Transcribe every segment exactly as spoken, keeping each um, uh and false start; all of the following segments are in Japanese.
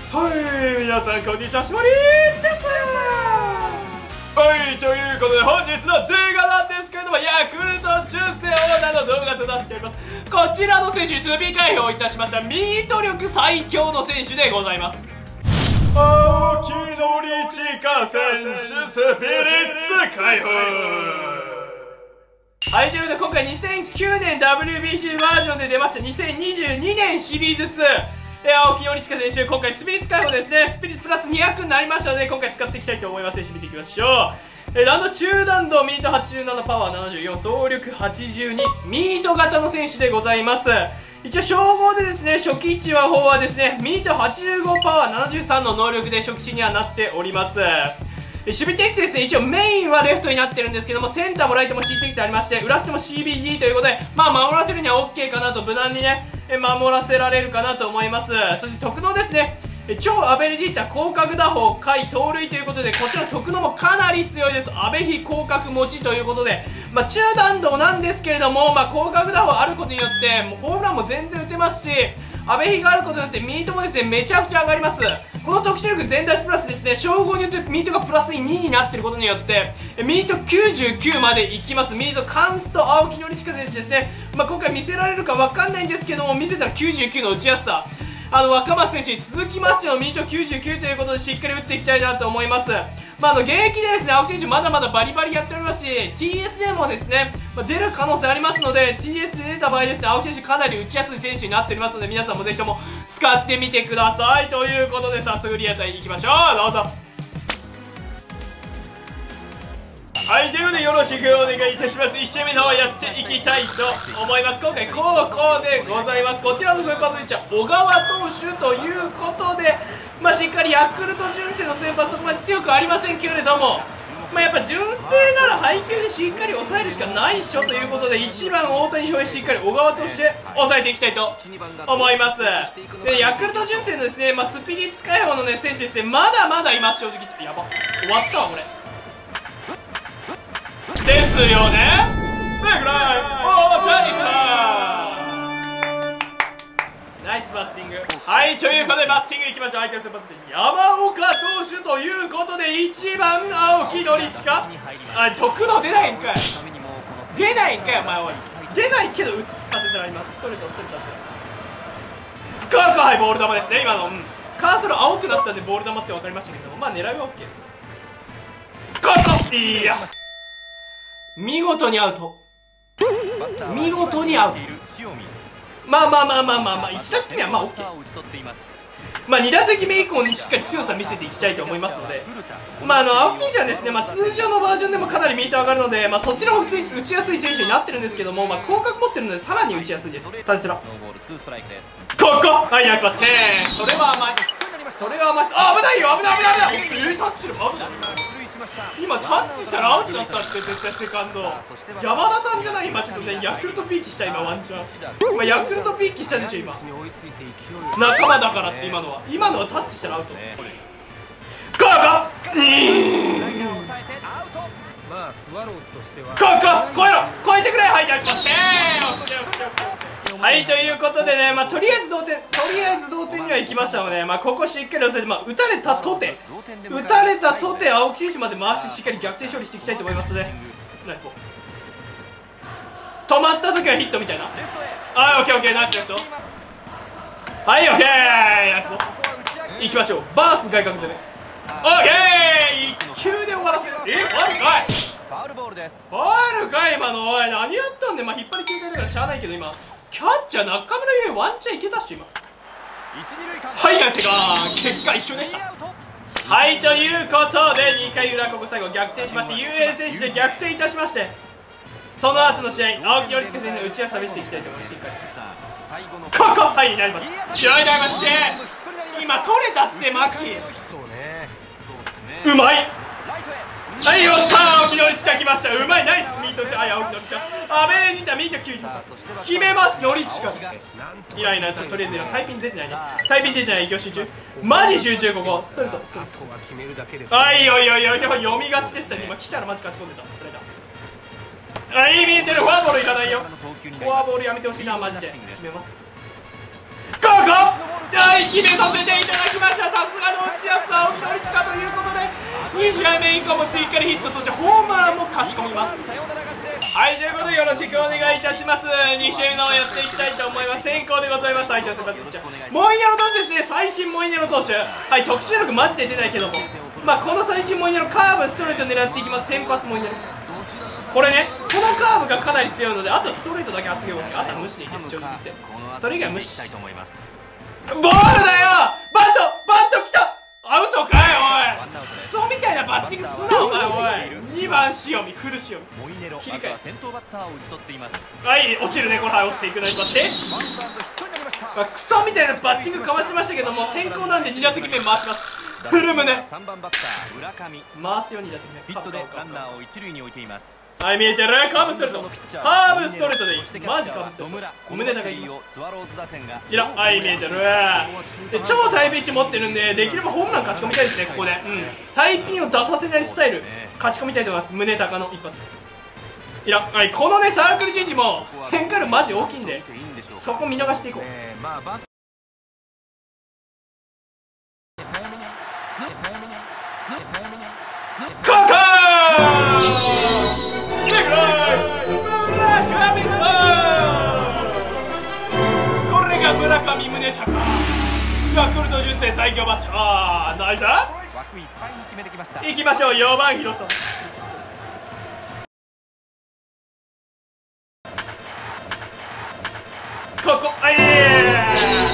はい、皆さんこんにちは、しもりーです。はい、ということで本日の動画なんですけれども、ヤクルト純正オーナーの動画となっております。こちらの選手に守備開放いたしましたミート力最強の選手でございます。青木宣親選手、スピリッツ開放。はい、ということで今回にせんきゅうねん ダブリュービーシー バージョンで出ましたにせんにじゅうにねんシリーズツー、えー、青木宣親選手、今回スピリッツ開放ですね。スピリッツプラスにひゃくになりましたので、今回使っていきたいと思います。選手見ていきましょう。えー、弾道中弾道、ミートはちじゅうなな、パワーななじゅうよん、走力はちじゅうに、ミート型の選手でございます。一応称号でですね、初期値は方はですね、ミートはちじゅうご、パワーななじゅうさんの能力で初期値にはなっております。守備適性ですね、一応メインはレフトになってるんですけども、センターもライトも C 適性ありまして、裏捨ても シービーディー ということで、まあ守らせるには OK かなと、無難にね守らせられるかなと思います。そして特能ですね、超アベレージヒッター、広角打法、回盗塁ということで、こちら特能もかなり強いです。阿部比広角持ちということで、まあ、中弾道なんですけれども、まあ、広角打法あることによってもうホームランも全然打てますし、阿部比があることによってミートもですねめちゃくちゃ上がります。この特殊力全出しプラスですね、称号によってミートがプラスにになっていることによってミートきゅうじゅうきゅうまでいきます。ミートカンスト青木宣親選手ですね、まあ、今回見せられるか分かんないんですけども、見せたらきゅうじゅうきゅうの打ちやすさ、あの若松選手に続きましてのミートきゅうじゅうきゅうということで、しっかり打っていきたいなと思います。まあ、あの現役でですね青木選手まだまだバリバリやっておりますし、 ティーエス でもですね、まあ、出る可能性ありますので、 ティーエス で出た場合ですね青木選手かなり打ちやすい選手になっておりますので、皆さんもぜひとも使ってみてください。ということで早速リアタイに行きましょう。どうぞ。はい、ということでよろしくお願いいたします。いち試合目の方やっていきたいと思います。今回高校でございます。こちらの先発ピッチャー小川投手ということで、まあ、しっかりヤクルト純正の先発そこまで強くありませんけれども、まあ、やっぱ純正なら配球でしっかり抑えるしかないっしょということで、いちばん大谷翔平しっかり小川として抑えていきたいと思います。でヤクルト純正のですね、まあ、スピリッツ開放の、ね、選手ですね、まだまだいます。正直やば終わったわこれですよね。ブレイクライオータニさん、ナイスバッティング。はい、ということでバッティングいきましょう。相手の先発で山岡投手ということで、いちばん青木宣親、あ特能出ないんかい出ないんかいお前。おい出ないけど打つ当てさらあります。ストレートストレート当てられる。はい、ボール球ですね今の、うん、カーソル青くなったんでボール球って分かりましたけども、まあ狙いは OK。 ここいや見事にアウト、見事にアウト。まあまあまあまあまあまあいち打席目はまあ OK、 まあに打席目以降にしっかり強さ見せていきたいと思いますので、まああの青木選手はですね、まあ、通常のバージョンでもかなりミート上がるので、まあ、そっちの方が打ちやすい選手になってるんですけども、まあ、広角持ってるのでさらに打ちやすいです。タッチラここはいナイスバッテン、それは甘い、それは甘い。あ危ないよ、危ない危ない危ない。えー、タッチラ危ない、今タッチしたらアウトだったって。絶対セカンド山田さんじゃない。今ちょっとねヤクルトピーキした今ワンチャン、今ヤクルトピーキしたでしょ今、仲間だからって。今のは今のはタッチしたらアウト。こうかここ超えろ、超えてくれ。はいナイスバッテン。はい、ということでね、まあ、とりあえず同点、とりあえず同点にはいきましたので、まあ、ここしっかり押さえて、まあ、打たれたとて打たれたとて青木選手まで回してしっかり逆転勝利していきたいと思いますので、ナイスボール。止まった時はヒットみたいな。はい、オッケーオッケー、ナイスレフト。はい、オッケー、ナイスボール。いきましょう、バース外角攻め。オッケー、いっ球で終わらせる。え、ファウルかい、ファウルボールです。ファウルかい今の。おい何やったんで、まあ、引っ張り切りだからしゃあないけど、今キャッチャー中村悠平ワンチャンいけたっしょ今。はい、ナイスが結果一緒でした。はい、ということでにかい裏ここ最後逆転しまして、悠平選手で逆転いたしまして、その後の試合青木宣親選手の打ち合わせを見せていきたいと思います。しっかりここはいナイスバット、試合になりまして、今取れたってマキうまい。はい、よっしゃ、青木宣親来ました。うまい、ナイスミートちゃん。はい、青木宣親アベレージターミートきゅうじゅうさん決めます。宣親いないな、ちょっととりあえずタイピン出てないね。タイピン出てない、集中マジ集中。ここストレートストレート。はい、おいおいおいおい、読みがちでしたね今。来たらマジ勝ち込んでたスライダー。はい、見えてる。フォアボールいかないよ。フォアボールやめてほしいなマジで。決めます。ここはい、決めさせていただきました。さすット、そしてホームランも勝ち込みます。はい、ということでよろしくお願いいたします。に試合のやっていきたいと思います。先行でございます。相手は先発ピッチャーモイネロ投手ですね。最新モイネロ投手、はい、特殊力マジで出ないけども、まあこの最新モイネロカーブストレート狙っていきます。先発モイネロ、これね、このカーブがかなり強いので、あとストレートだけあっておけば OK、あとは無視でいいです。正直言ってそれ以外無視。ボールだよ、バントバントきた、アウトかいおい、クソみたいなバッティングすなお前おい。にばん塩見、フル塩見切り替え、はい、落ちるね、これは追っていくのに待って、まあ、クソみたいなバッティングかわしましたけども、先行なんでに打席目回します。フルムネ回すよ、に打席目ヒットでランナーを一塁に置いています。はい、見えてる、カーブストレート、カーブストレートでいい、マジカーブストレート、お胸だけいいいら、はい、見えてるで、超タイプいち持ってるんで、できればホームラン勝ち込みたいですね、ここで、うん、タイピンを出させないスタイル勝ち込みたいと思います。胸高の一発いら、はい、このねサークルチェンジも変化量マジ大きいんで、そこ見逃していこう。ココこれが村上宗隆、ヤクルト純正最強バッター、ナイスいきましょう。よんばん広沢、ここあいー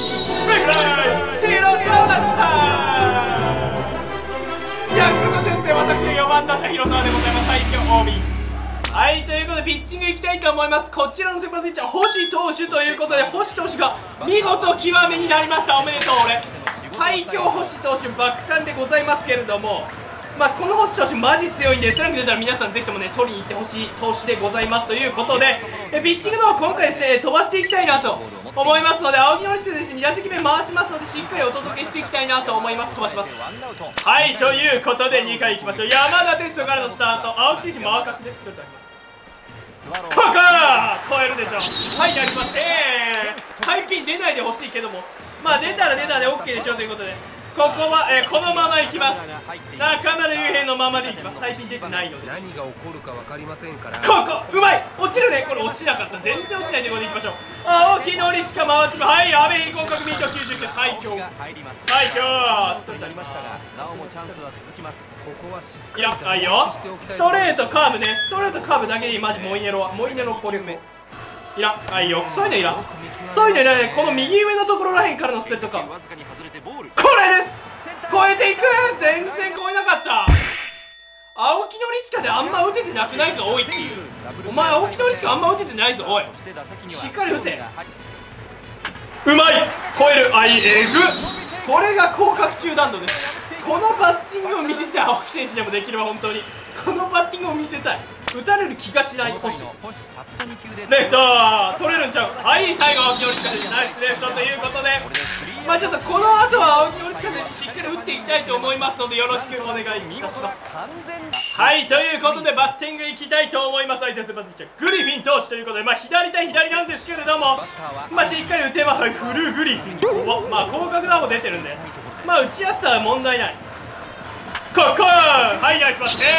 広沢さん、ヤクルト純正私のよんばん打者広沢でございます。最強 オービー。はい、ということでピッチングいきたいと思います。こちらの先発ピッチャー星投手ということで、星投手が見事極めになりました。おめでとう。俺最強星投手爆誕でございますけれども、まあこの星投手マジ強いんで、 エス ランク出たら皆さんぜひともね取りに行ってほしい投手でございますということで、えピッチングの方今回ですね飛ばしていきたいなと思いますので、青木のりつく選手に打席目回しますので、しっかりお届けしていきたいなと思います。飛ばします。はい、ということでにかいいきましょう。山田哲人からのスタート、青木選手マーカックです。それではここ超えるでしょ。はい、やりません。タイピン出ないでほしいけども、まあ出たら出たで OK でしょということで、ここは、えー、このままいきます。中村悠平のままでいきます。最近出てないので何が起こるか分かりませんから、ここうまい、落ちるね。これ落ちなかった、全然落ちないということでいきましょう。青木のりちか回ってます。はい、阿部合格ミートきゅうじゅうきゅう、最強最強ストレートありましたが、なおもチャンスは続きます。ここはしっかり、いや、はいよ、ストレートカーブね、ストレートカーブだけでいい。マジモイネロはモイネロ攻略いらん、はいよ、そういうのいらん、そういうのいらない。この右上のところらへんからのストレートカーブ、これです。超えていく、全然超えなかった。青木のりしかであんま打ててなくないぞおいっていう。お前青木のりしかあんま打ててないぞおい、しっかり打て。うまい、超える、あい、えぐ、これが広角中弾道です。このバッティングを見せたい青木選手でもできれば本当にこのバッティングを見せたい。打たれる気がしない星。レフト取れるんちゃう。はい、最後青木のりしか選手ナイスレフトということで、まあちょっとこの後は青木のりしか選手しっかり打っていきたいと思いますので、よろしくお願いいたします。はい、ということでバッティングいきたいと思います。相手先発ピッチャーグリフィン投手ということで、まあ左対左なんですけれども、まあしっかり打てば、はい、フルグリフィン、まあ広角打も出てるんで、まあ打ちやすさは問題ない。ここはい、ナイスバッテ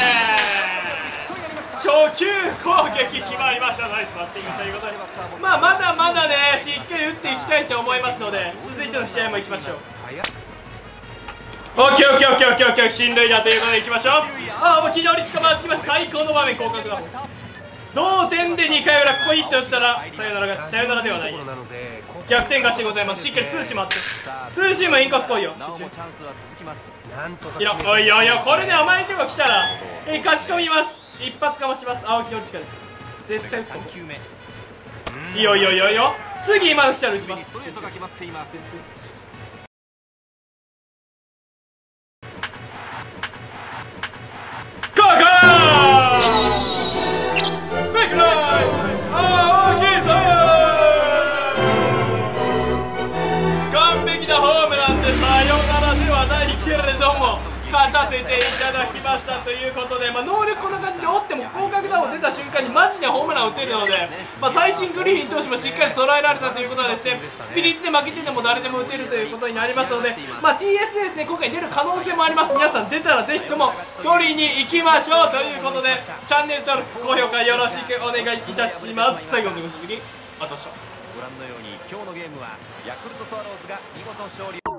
ィング、初球攻撃決まりました。ナイスバッティングということで、まあまだまだねしっかり打っていきたいと思いますので、続いての試合もいきましょう。オッケーオッケーオッケーオッケーオッケー、進塁打ということでいきましょう。ああ、もう昨日に近まってきました。最高の場面、広角打も同点でにかい裏、ここヒット打ったらサヨナラ勝ち、サヨナラではない、逆転勝ちでございます。しっかりツーシームあって、ツーシームインコース来いよ。いや、おいおいおい、これで甘い手が来たら、えー、勝ち込みます。一発かもします。青木の力で絶対打つかも。いいよいいよいいよいいよ、次今の来たら打ちます。 勝たせていただきましたということで、まあ、能力こんな感じで折っても広角弾を出た瞬間にマジでホームランを打てるので、まあ、最新グリフィン投手もしっかり捉えられたということはですね、スピリッツで負けてても誰でも打てるということになりますので、まあ、ティーエス ですね、今回出る可能性もあります。皆さん出たらぜひとも取りに行きましょうということで、チャンネル登録高評価よろしくお願いいたします。最後までご視聴ありがとうございました。 ご覧のように今日のゲームはヤクルトスワローズが見事勝利。